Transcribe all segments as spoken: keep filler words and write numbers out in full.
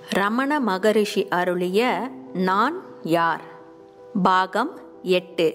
ரமண மகரிஷி அருளிய நான் யார்? பாகம் எட்டு.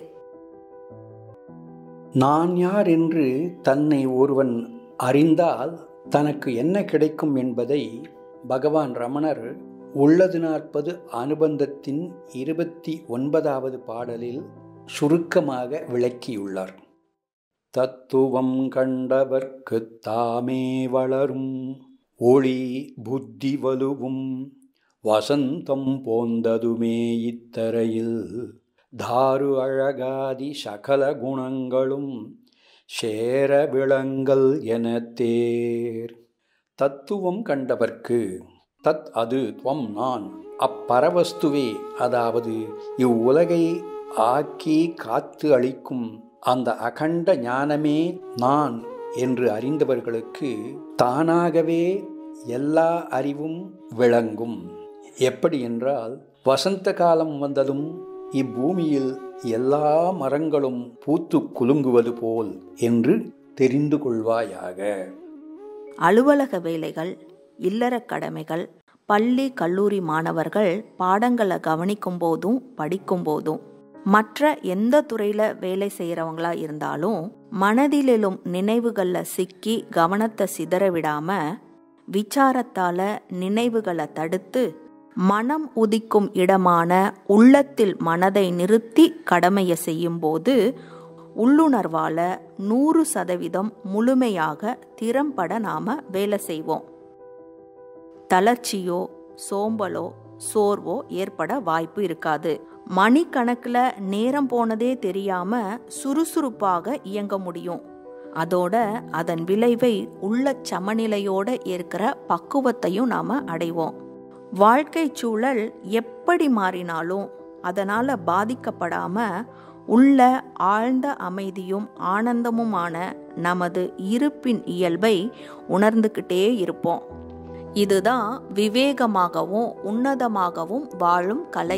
நான் யார் என்று தன்னை ஒருவன் அறிந்தால் தனக்கு என்ன கிடைக்கும் என்பதை பகவான் ரமணர் உள்ளது நாற்பது அனுபந்தத்தின் இருபத்தி ஒன்பதாவது பாடலில் சுருக்கமாக விளக்கியுள்ளார். தத்துவம் கண்டவர்க்கு தாமே வளரும் ஒளி புத்தி வலுவும் வசந்தம் போந்ததுமே இத்தரையில் தாரு அழகாதி சகல குணங்களும் சேர விளங்கல் என தேர். தத்துவம் கண்டவர்க்கு, தத் அது துவம் நான், அப்பரவஸ்துவே, அதாவது இவ்வுலகை ஆக்கி காத்து அளிக்கும் அந்த அகண்ட ஞானமே நான் என்று அறிந்தவர்களுக்கு தானாகவே எல்லா அறிவும் விளங்கும். எப்படி என்றால், வசந்த காலம் வந்ததும் இப்பூமியில் எல்லா மரங்களும் பூத்து குலுங்குவது போல் என்று தெரிந்து கொள்வாயாக. அலுவலக வேலைகள், இல்லற கடமைகள், பள்ளி கல்லூரி மாணவர்கள் பாடங்களை கவனிக்கும் போதும் படிக்கும் போதும், மற்ற எந்த துறையில் வேலை செய்கிறவங்களா இருந்தாலும் மனதிலும் நினைவுகளில் சிக்கி கவனத்தை சிதற விடாம விசாரத்தால் நினைவுகளை தடுத்து மனம் உதிக்கும் இடமான உள்ளத்தில் மனதை நிறுத்தி கடமையை செய்யும்போது உள்ளுணர்வால் நூறு சதவீதம் முழுமையாக திறம்பட நாம் வேலை செய்வோம். தளர்ச்சியோ சோம்பலோ சோர்வோ ஏற்பட வாய்ப்பு இருக்காது. மணிக்கணக்கில் நேரம் போனதே தெரியாம சுறுசுறுப்பாக இயங்க முடியும். அதோட அதன் விளைவை உள்ள சமநிலையோட இருக்கிற பக்குவத்தையும் நாம அடைவோம். வாழ்க்கை சூழல் எப்படி மாறினாலும் அதனால பாதிக்கப்படாம உள்ள ஆழ்ந்த அமைதியும் ஆனந்தமுமான நமது இருப்பின் இயல்பை உணர்ந்துகிட்டே இருப்போம். இதுதான் விவேகமாகவும் உன்னதமாகவும் வாழும் கலை.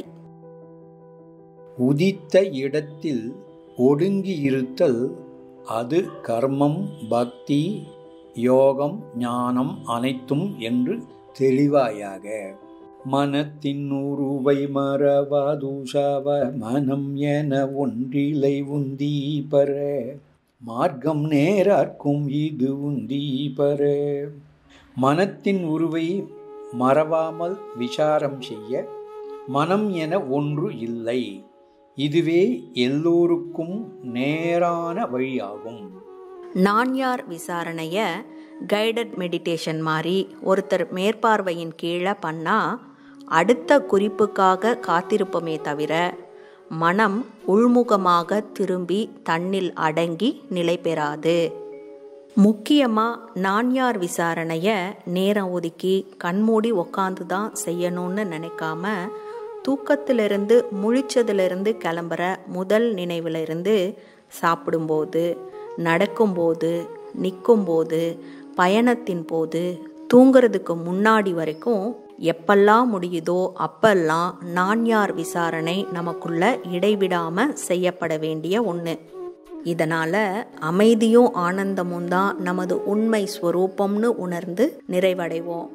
உதித்த இடத்தில் ஒடுங்கி இருத்தல், அது கர்மம், பக்தி, யோகம், ஞானம் அனைத்தும் என்று தெளிவாயாக. மனத்தின் உருவை மறவாதுஷாவ மனம் என ஒன்றிலை உந்தி பர மார்க்கம் நேரார்க்கும் இது உந்தி பர. மனத்தின் உருவை மறவாமல் விசாரம் செய்ய மனம் என ஒன்று இல்லை. இதுவே எல்லோருக்கும் நேரான வழியாகும். நான் யார் விசாரணைய கைடட் மெடிடேஷன் மாதிரி ஒருத்தர் மேற்பார்வையின் கீழே பண்ணா அடுத்த குறிப்புக்காக காத்திருப்போமே தவிர மனம் உள்முகமாக திரும்பி தன்னில் அடங்கி நிலை பெறாது. முக்கியமாக நான் யார் விசாரணைய நேரம் ஒதுக்கி கண்மூடி உக்காந்து தான் செய்யணும்னு நினைக்காம தூக்கத்திலிருந்து முழிச்சதிலிருந்து கிளம்புற முதல் நினைவிலிருந்து சாப்பிடும்போது, நடக்கும்போது, நிற்கும்போது, பயணத்தின் போது, தூங்கிறதுக்கு முன்னாடி வரைக்கும் எப்பெல்லாம் முடியுதோ அப்பெல்லாம் நான் யார் விசாரணை நமக்குள்ள இடைவிடாம செய்யப்பட வேண்டிய ஒன்று. இதனால அமைதியும் ஆனந்தமும் தான் நமது உண்மை ஸ்வரூபம்னு உணர்ந்து நிறைவடைவோம்.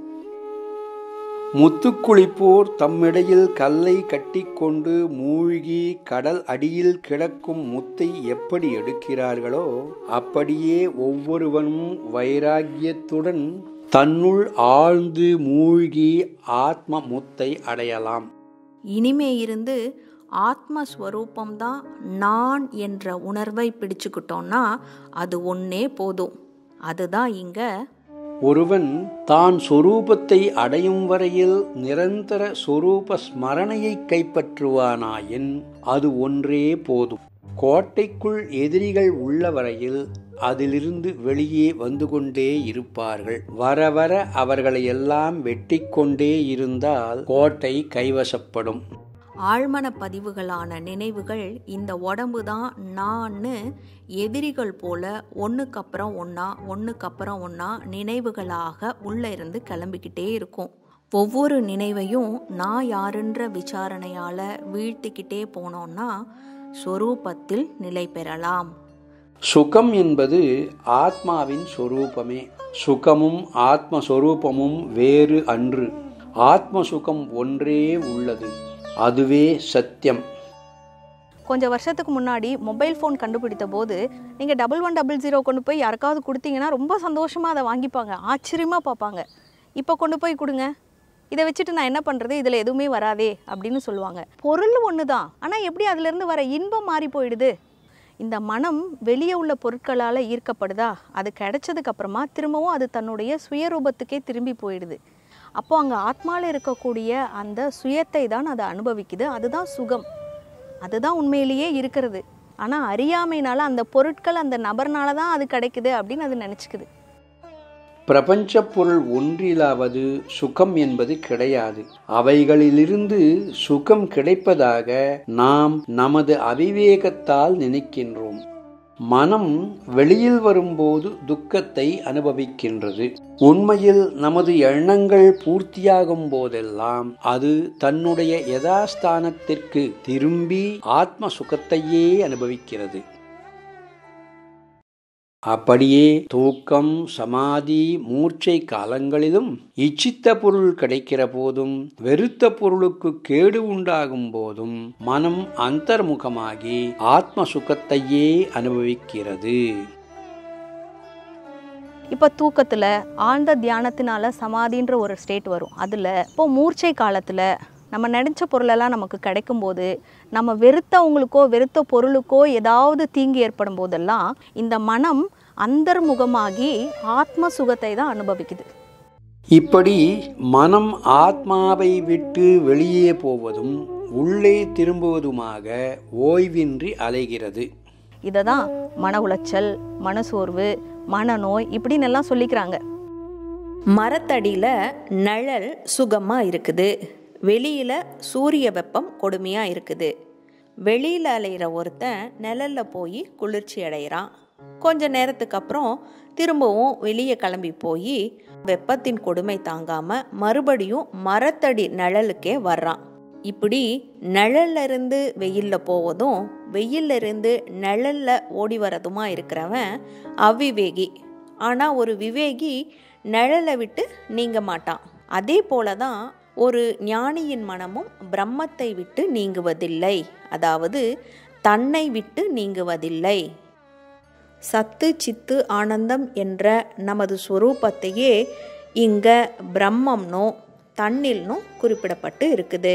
முத்துக்குளிப்போர் தம்மிடையில் கல்லை கட்டி கொண்டு மூழ்கி கடல் அடியில் கிடக்கும் முத்தை எப்படி எடுக்கிறார்களோ அப்படியே ஒவ்வொருவனும் வைராகியத்துடன் தன்னுள் ஆழ்ந்து மூழ்கி ஆத்ம முத்தை அடையலாம். இனிமே இருந்து ஆத்மஸ்வரூபம்தான் நான் என்ற உணர்வை பிடிச்சுக்கிட்டோம்னா அது ஒன்னே போதும். அதுதான் இங்க ஒருவன் தான் சொரூபத்தை அடையும் வரையில் நிரந்தர சொரூப ஸ்மரணையை கைப்பற்றுவானாயின் அது ஒன்றே போதும். கோட்டைக்குள் எதிரிகள் உள்ள வரையில் அதிலிருந்து வெளியே வந்து கொண்டே இருப்பார்கள். வர வர அவர்களை எல்லாம் வெட்டி கொண்டே இருந்தால் கோட்டை கைவசப்படும். ஆழ்மன பதிவுகளான நினைவுகள் இந்த உடம்பு தான் நான்னு எதிரிகள் போல ஒன்றுக்கப்புறம் ஒன்றா ஒன்றுக்கப்புறம் ஒன்றா நினைவுகளாக உள்ளே இருந்து கிளம்பிக்கிட்டே இருக்கும். ஒவ்வொரு நினைவையும் நான் யாருன்ற விசாரணையால் வீழ்த்திக்கிட்டே போனோம்னா சொரூபத்தில் நிலை பெறலாம். சுகம் என்பது ஆத்மாவின் சொரூபமே. சுகமும் ஆத்மஸ்வரூபமும் வேறு அன்று. ஆத்ம சுகம் ஒன்றே உள்ளது, அதுவே சத்தியம். கொஞ்சம் வருஷத்துக்கு முன்னாடி மொபைல் ஃபோன் கண்டுபிடித்த போது நீங்கள் டபுள் ஒன் டபுள் ஜீரோ கொண்டு போய் யாருக்காவது கொடுத்தீங்கன்னா ரொம்ப சந்தோஷமாக அதை வாங்கிப்பாங்க, ஆச்சரியமாக பார்ப்பாங்க. இப்போ கொண்டு போய் கொடுங்க, இதை வச்சுட்டு நான் என்ன பண்ணுறது, இதில் எதுவுமே வராதே அப்படின்னு சொல்லுவாங்க. பொருள் ஒன்று தான், ஆனால் எப்படி அதிலேருந்து வர இன்பம் மாறி போயிடுது. இந்த மனம் வெளியே உள்ள பொருட்களால் ஈர்க்கப்படுதா, அது கிடைச்சதுக்கப்புறமா திரும்பவும் அது தன்னுடைய சுயரூபத்துக்கே திரும்பி போயிடுது. அப்போது அங்கே ஆத்மாவில் இருக்கக்கூடிய அந்த சுயத்தை தான் அதை அனுபவிக்குது. அதுதான் சுகம், அதுதான் உண்மையிலேயே இருக்கிறது. ஆனால் அறியாமையினால அந்த பொருட்கள் அந்த நபர்னால தான் அது கிடைக்குது அப்படின்னு அது நினச்சிக்குது. பிரபஞ்ச பொருள் ஒன்றிலாவது சுகம் என்பது கிடையாது. அவைகளிலிருந்து சுகம் கிடைப்பதாக நாம் நமது அவிவேகத்தால் நினைக்கின்றோம். மனம் வெளியில் வரும்போது துக்கத்தை அனுபவிக்கின்றது. உண்மையில் நமது எண்ணங்கள் பூர்த்தியாகும் போதெல்லாம் அது தன்னுடைய யதாஸ்தானத்திற்கு திரும்பி ஆத்ம சுகத்தையே அனுபவிக்கிறது. அப்படியே தூக்கம், சமாதி, மூர்ச்சை காலங்களிலும் இச்சித்த பொருள் கிடைக்கிற போதும் வெறுத்த பொருளுக்கு கேடு உண்டாகும் போதும் மனம் அந்தர்முகமாகி ஆத்ம சுகத்தையே அனுபவிக்கிறது. இப்போ தூக்கத்தில் ஆழ்ந்த தியானத்தினால சமாதின்ற ஒரு ஸ்டேட் வரும். அதில் இப்போ மூர்ச்சை காலத்தில் நம்ம நினச்ச பொருளெல்லாம் நமக்கு கிடைக்கும்போது நம்ம வெறுத்தவங்களுக்கோ வெறுத்த பொருளுக்கோ ஏதாவது தீங்கு ஏற்படும் போதெல்லாம் இந்த மனம் அந்தர்முகமாகி ஆத்ம சுகத்தை தான் அனுபவிக்குது. இப்படி மனம் ஆத்மாவை விட்டு வெளியே போவதும் உள்ளே திரும்புவதுமாக ஓய்வின்றி அலைகிறது. இதை தான் மன உளைச்சல், மனசோர்வு, மனநோய் இப்படின்னு எல்லாம் சொல்லிக்கிறாங்க. மரத்தடியில் நிழல் சுகமாக இருக்குது, வெளியில் சூரிய வெப்பம் கொடுமையாக இருக்குது. வெளியில் அலைகிற ஒருத்தன் நிழலில் போய் குளிர்ச்சி அடைகிறான். கொஞ்ச நேரத்துக்கு அப்புறம் திரும்பவும் வெளியே கிளம்பி போய் வெப்பத்தின் கொடுமை தாங்காமல் மறுபடியும் மரத்தடி நிழலுக்கே வர்றான். இப்படி நிழல்ல இருந்து வெயிலில் போவதும் வெயில்ல இருந்து நிழல்ல ஓடி வரதுமா இருக்கிறவன் அவிவேகி. ஆனால் ஒரு விவேகி நிழலை விட்டு நீங்க மாட்டான். அதே போல தான் ஒரு ஞானியின் மனமும் பிரம்மத்தை விட்டு நீங்குவதில்லை, அதாவது தன்னை விட்டு நீங்குவதில்லை. சத்து சித்து ஆனந்தம் என்ற நமது ஸ்வரூபத்தையே இங்க பிரம்மம்னோ தன்னில்னோ குறிப்பிடப்பட்டு இருக்குது.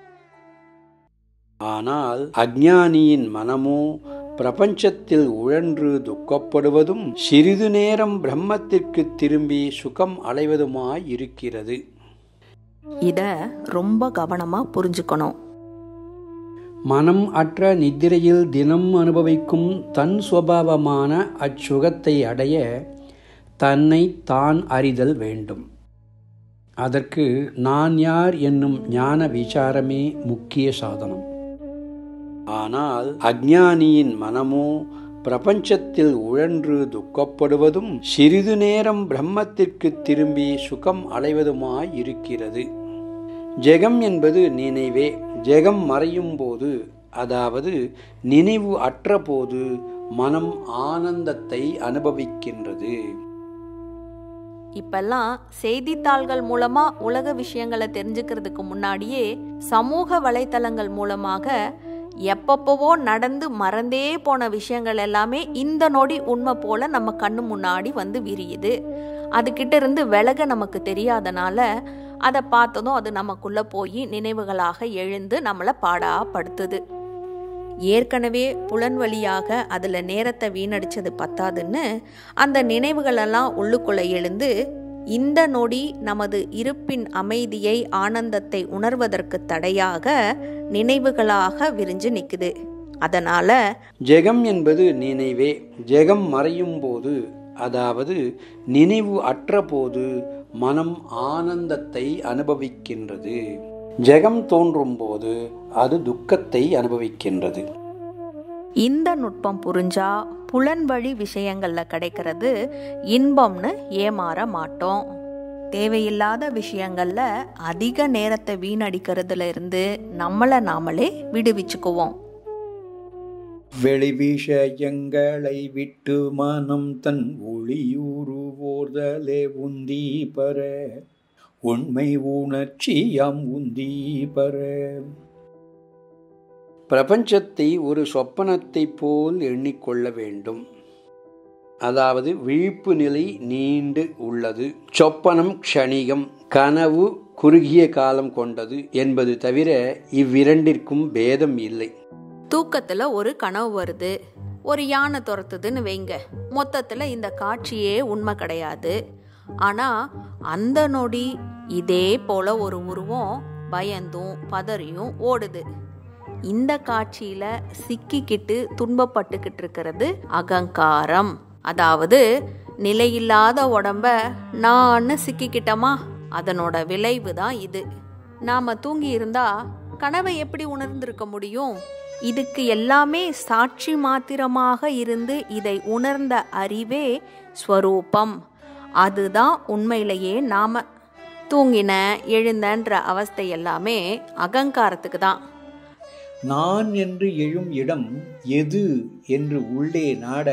ஆனால் அஞ்ஞானியின் மனமோ பிரபஞ்சத்தில் உழன்று துக்கப்படுவதும் சிறிது நேரம் பிரம்மத்திற்கு திரும்பி சுகம் அடைவதுமாய் இருக்கிறது. இத ரொம்ப கவனமா புரிஞ்சுக்கணும். மனம் அற்ற நித்திரையில் தினம் அனுபவிக்கும் தன் சுபாவமான அச்சுகத்தை அடைய தன்னை தான் அறிதல் வேண்டும். அதற்கு நான் யார் என்னும் ஞான விசாரமே முக்கிய சாதனம். ஆனால் அஞ்ஞானியின் மனமோ பிரபஞ்சத்தில் உழன்று துக்கப்படுவதும் சிறிது நேரம் பிரம்மத்திற்கு திரும்பி சுகம் அடைவதுமாய் இருக்கிறது. ஜெகம் என்பது நினைவே. ஜெகம் மறையும் போது, அதாவது நினைவு அற்ற போது மனம் ஆனந்தத்தை அனுபவிக்கின்றது. இப்பெல்லாம் செய்தித்தாள்கள் மூலமா உலக விஷயங்களை தெரிஞ்சுக்கிறதுக்கு முன்னாடியே சமூக வலைத்தளங்கள் மூலமாக எப்பப்போவோ நடந்து மறந்தே போன விஷயங்கள் எல்லாமே இந்த நொடி உண்மை போல நம்ம கண்ணு முன்னாடி வந்து விரியுது. அதுகிட்ட இருந்து விலக நமக்கு தெரியாதனால அதை பார்த்ததும் அது நமக்குள்ள போய் நினைவுகளாக எழுந்து நம்மளை பாடாப்படுத்துது. ஏற்கனவே புலன் வழியாக அதில் நேரத்தை வீணடிச்சது பத்தாதுன்னு அந்த நினைவுகளெல்லாம் உள்ளுக்குள்ள எழுந்து இந்த நொடி நமது இருப்பின் அமைதியை ஆனந்தத்தை உணர்வதற்கு தடையாக நினைவுகளாக விரிஞ்சு நிற்குது. அதனால ஜெகம் என்பது நினைவே. ஜெகம் மறையும் போது, அதாவது நினைவு அற்ற போது மனம் ஆனந்தத்தை அனுபவிக்கின்றது. ஜெகம் தோன்றும் போது அது துக்கத்தை அனுபவிக்கின்றது. இந்த நுட்பம் புரிஞ்சா புலன் வழி விஷயங்கள்ல கிடைக்கிறது இன்பம்னு ஏமாற மாட்டோம். தேவையில்லாத விஷயங்கள்ல அதிக நேரத்தை வீணடிக்கிறதுல இருந்து நம்மளை நாமளே விடுவிச்சுக்குவோம். வெளி விஷயங்களை விட்டு மனம் தன் ஒளியூறுவோர்தலே உந்தி பெற உண்மை உணர்ச்சியாம் உந்தி பெற. பிரபஞ்சத்தை ஒரு சொப்பனத்தைப் போல் எண்ணிக்கொள்ள வேண்டும். அதாவது விழிப்பு நிலை நீண்டு உள்ளது, சொப்பனம் க்ஷணிகம், கனவு குறுகிய காலம் கொண்டது என்பது தவிர இவ்விரண்டிற்கும் பேதம் இல்லை. தூக்கத்துல ஒரு கனவு வருது, ஒரு யானை துரத்துதுன்னு வைங்க. மொத்தத்துல இந்த காட்சியே உண்மை கிடையாது. ஆனா அந்த நொடி இதே போல ஒரு உருவம் பயந்தும் பதறியும் ஓடுது. இந்த காட்சியில சிக்கிக்கிட்டு துன்பப்பட்டுக்கிட்டு இருக்கிறது அகங்காரம். அதாவது நிலையில்லாத உடம்ப நான் சிக்கிக்கிட்டமா, அதனோட விளைவு தான் இது. நாம தூங்கி இருந்தா கனவை எப்படி உணர்ந்திருக்க முடியும்? இதுக்கு எல்லாமே சாட்சி மாத்திரமாக இருந்து இதை உணர்ந்த அறிவே ஸ்வரூபம். அதுதான் உண்மையிலேயே நாம. தூங்கின எழுந்தன்ற அவஸ்தை எல்லாமே அகங்காரத்துக்கு தான். நான் என்று எழும் இடம் எது என்று உள்ளே நாட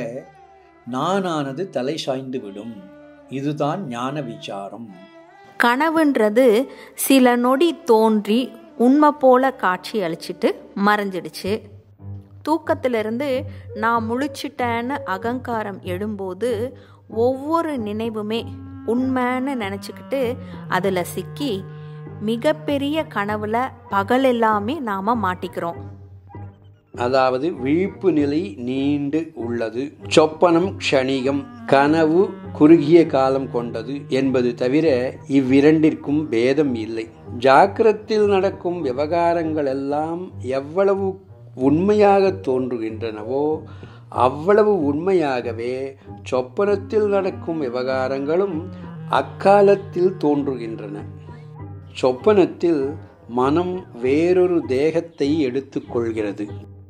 நானானது தலை சாய்ந்து விடும். இதுதான் ஞான விசாரம். கனவுன்றது சில நொடி தோன்றி உண்மை போல காட்சி அளிச்சிட்டு மறைஞ்சிடுச்சு. தூக்கத்திலிருந்து நான் முழிச்சிட்டேன்னு அகங்காரம் எழும்போது ஒவ்வொரு நினைவுமே உண்மைன்னு நினச்சிக்கிட்டு அதில் சிக்கி மிகப்பெரிய கனவுல பகல் எல்லாமே நாம மாட்டிக்கிறோம். அதாவது விழிப்பு நிலை நீண்டு உள்ளது, சொப்பனம் க்ஷணிகம், கனவு குறுகிய காலம் கொண்டது என்பது தவிர இவ்விரண்டிற்கும் பேதம் இல்லை. ஜாக்கிரத்தில் நடக்கும் விவகாரங்கள் எல்லாம் எவ்வளவு உண்மையாக தோன்றுகின்றனவோ அவ்வளவு உண்மையாகவே சொப்பனத்தில் நடக்கும் விவகாரங்களும் அக்காலத்தில் தோன்றுகின்றன. சொப்பனத்தில் மனம் வேறொரு தேகத்தை எடுத்துக்கொள்கிறது.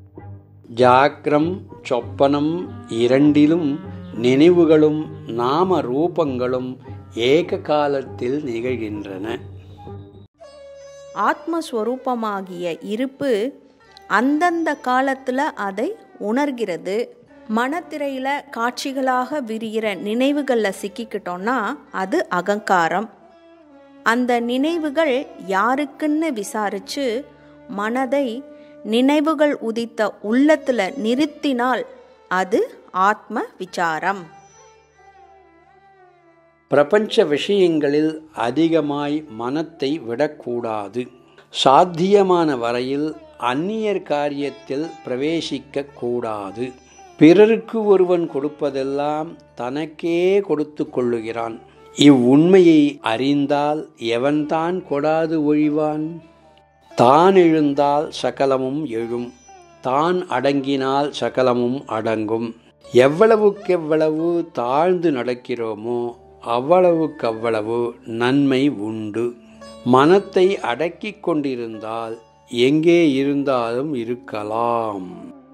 ஜாக்கிரம் சொப்பனம் இரண்டிலும் நினைவுகளும் நாம ரூபங்களும் ஏக காலத்தில் நிகழ்கின்றன. ஆத்மஸ்வரூபமாகிய இருப்பு அந்தந்த காலத்துல அதை உணர்கிறது. மனத்திரையில காட்சிகளாக விரிகிற நினைவுகள்ல சிக்கிக்கிட்டோம்னா அது அகங்காரம். அந்த நினைவுகள் யாருக்குன்னு விசாரிச்சு மனதை நினைவுகள் உதித்த உள்ளத்துல நிறுத்தினால் அது ஆத்ம விசாரம். பிரபஞ்ச விஷயங்களில் அதிகமாய் மனத்தை விடக்கூடாது. சாத்தியமான வரையில் அந்நியர் காரியத்தில் பிரவேசிக்க கூடாது. பிறருக்கு ஒருவன் கொடுப்பதெல்லாம் தனக்கே கொடுத்து கொள்ளுகிறான். இவ்வுண்மையை அறிந்தால் எவன்தான் கொடாது ஒழிவான்? தான் எழுந்தால் சகலமும் எழும், தான் அடங்கினால் சகலமும் அடங்கும். எவ்வளவுக்கெவ்வளவு தாழ்ந்து நடக்கிறோமோ அவ்வளவுக்கவ்வளவு நன்மை உண்டு. மனத்தை அடக்கிக் கொண்டிருந்தால் எங்கே இருந்தாலும் இருக்கலாம்.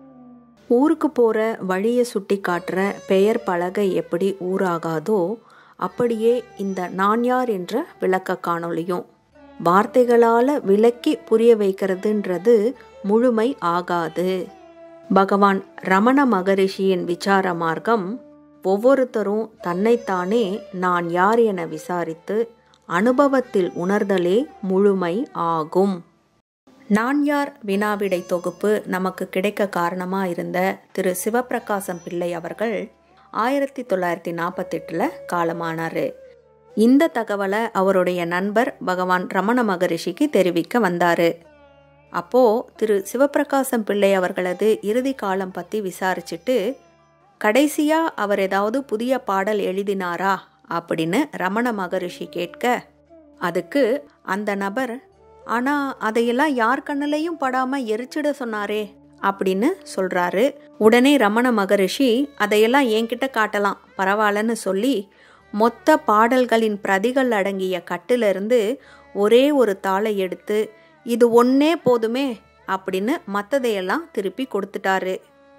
ஊருக்கு போற வழியை சுட்டி காட்டுற பெயர் பலகை எப்படி ஊராகாதோ அப்படியே இந்த நான் யார் என்ற விளக்க காணொளியும் வார்த்தைகளால விளக்கி புரிய வைக்கிறதுன்றது முழுமை ஆகாது. பகவான் ரமண மகரிஷியின் விசார மார்க்கம் ஒவ்வொருத்தரும் தன்னைத்தானே நான் யார் என விசாரித்து அனுபவத்தில் உணர்தலே முழுமை ஆகும். நான் யார் வினாவிடை தொகுப்பு நமக்கு கிடைக்க காரணமா இருந்த திரு சிவபிரகாசம் பிள்ளை அவர்கள் ஆயிரத்தி தொள்ளாயிரத்தி நாற்பத்தி எட்டுல காலமானாரு. இந்த தகவலை அவருடைய நண்பர் பகவான் ரமண மகரிஷிக்கு தெரிவிக்க வந்தாரு. அப்போ திரு சிவபிரகாசம் பிள்ளை அவர்களது இறுதி காலம் பத்தி விசாரிச்சுட்டு கடைசியா அவர் ஏதாவது புதிய பாடல் எழுதினாரா அப்படின்னு ரமண மகரிஷி கேட்க, அதுக்கு அந்த நபர், ஆனா அதையெல்லாம் யார் கண்ணிலையும் படாம எரிச்சிட சொன்னாரே அப்படின்னு சொல்றாரு. உடனே ரமண மகரிஷி அதையெல்லாம் என்கிட்ட காட்டலாம் பரவாயில்லன்னு சொல்லி மொத்த பாடல்களின் பிரதிகள் அடங்கிய கட்டிலிருந்து ஒரே ஒரு தாளை எடுத்து இது ஒன்னே போதுமே அப்படின்னு மற்றதையெல்லாம் திருப்பி கொடுத்துட்டாரு.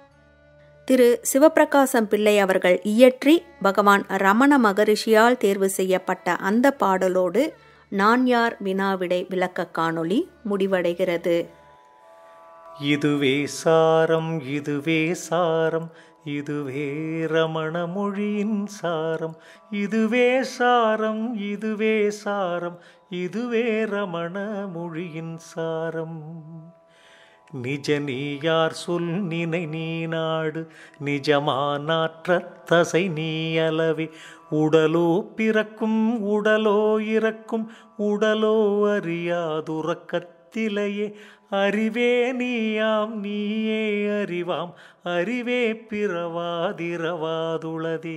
திரு சிவபிரகாசம் பிள்ளை அவர்கள் இயற்றி பகவான் ரமண மகரிஷியால் தேர்வு செய்யப்பட்ட அந்த பாடலோடு நான் யார் வினாவிடை விளக்க காணொளி முடிவடைகிறது. இதுவே சாரம் இதுவே சாரம் இதுவே ரமண மொழியின் சாரம், இதுவே சாரம், இதுவே சாரம், இதுவே ரமண மொழியின் சாரம். நிஜ நீயார் சொல் நினை நீ நாடு, நிஜமானாற்ற தசை நீ அளவே. உடலோ பிறக்கும் உடலோ இறக்கும், உடலோ அறியாதுறக்கத்திலேயே. அறிவே நீயாம் நீயே அறிவாம், அறிவே பிறவாதிரவாதுளதே.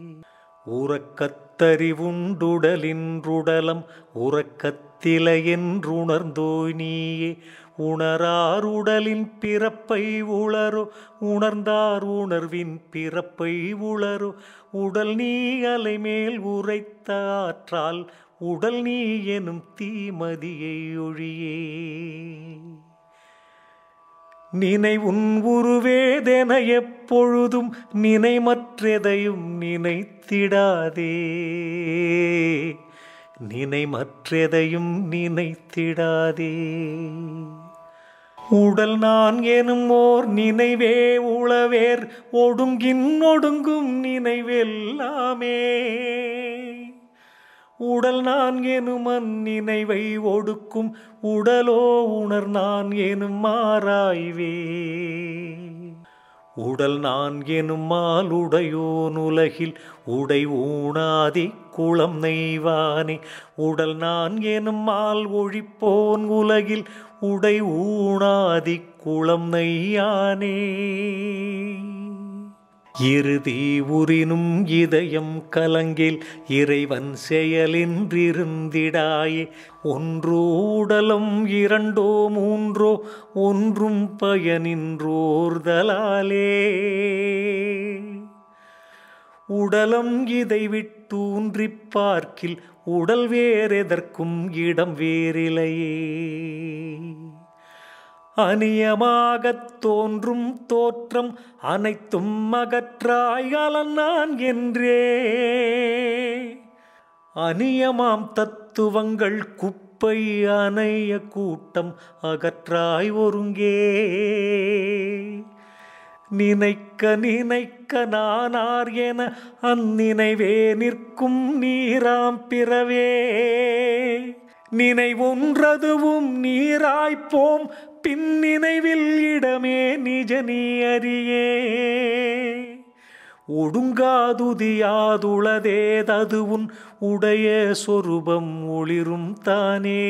உறக்கத்தறிவுண்டுடலின்றுடலம் உறக்கத்திலை என்றுணர்ந்தோய் நீயே. உணரார் உடலின் பிறப்பை உளரோ, உணர்ந்தார் உணர்வின் பிறப்பை உளரோ. உடல் நீ அலைமேல் உரைத்த ஆற்றால், உடல் நீ எனும் தீமதியை ஒழியே. நினை உன் உருவேதென எப்பொழுதும், நினை மற்றெதையும் நினைத்திடாதே. நினை மற்றெதையும் நினைத்திடாதே. உடல் நான் எனும் ஓர் நினைவே உளவேர், ஒடுங்கின் ஒடுங்கும் நினைவெல்லாமே. உடல் நான் எனும் அந்நினைவை ஒடுக்கும், உடலோ உணர் நான் எனும் மாறாய்வே. உடல் நான் எனும் மாலுடையோன் உலகில் உடை ஊனாதி குளம் நெய்வானே. உடல் நான் எனும் மால் ஒழிப்போன் உலகில் உடை ஊனாதி குளம் நெய்யானே. இறுதி உறினும் இதயம் கலங்கில் இறைவன் செயலின்றிருந்திடாயே. ஒன்றோ உடலம் இரண்டோ மூன்றோ ஒன்றும் பயனின்றோர்தலாலே. உடலம் இதை விட்டூன்றிப் பார்க்கில் உடல் வேறெதற்கும் இடம் வேறிலையே. அநியமாகத் தோன்றும் தோற்றம் அனைத்தும் அகற்றாய் அலன் நான் என்றே. அநியமாம் தத்துவங்கள் குப்பை அணைய கூட்டம் அகற்றாய் ஒருங்கே. நினைக்க நினைக்க நானார் என அந்நினைவே நிற்கும் நீராம் பிறவே. நினைவொன்றதுவும் நீராய்ப்போம் பின் நினைவில் இடமே நிஜ நீ அறியே. ஒடுங்காதுதியாதுளதேதது உன் உடைய சொரூபம் ஒளிரும் தானே.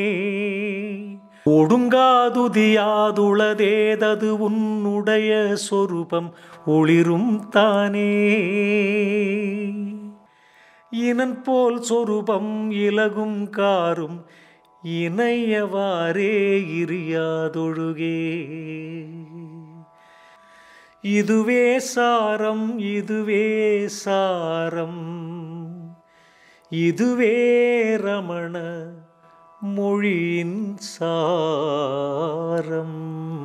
ஒடுங்காதுதியாதுளதேதது உன்னுடைய சொரூபம் ஒளிரும் தானே. இனன் போல் சொரூபம் இலகும் காரும் இணையவாறே இரியாதொழுகே. இதுவே சாரம், இதுவே சாரம், இதுவே ரமண மொழியின் சாரம்.